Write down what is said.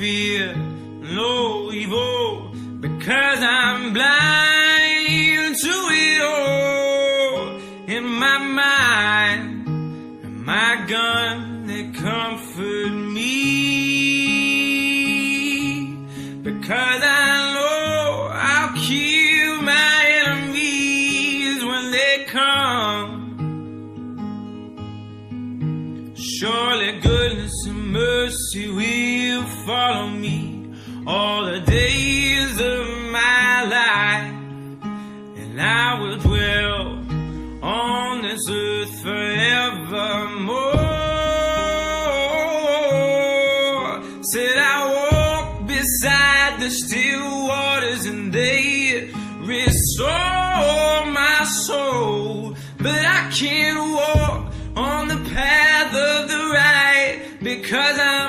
fear no evil, because I'm blind to it all. In my mind, and my gun, they comfort me, because I know I'll kill my enemies when they come. Surely goodness and mercy will follow me all the days of my life, and I will dwell on this earth forevermore. Said I walk beside the still waters, and they restore my soul, but I can't walk on the path of the right, because I'm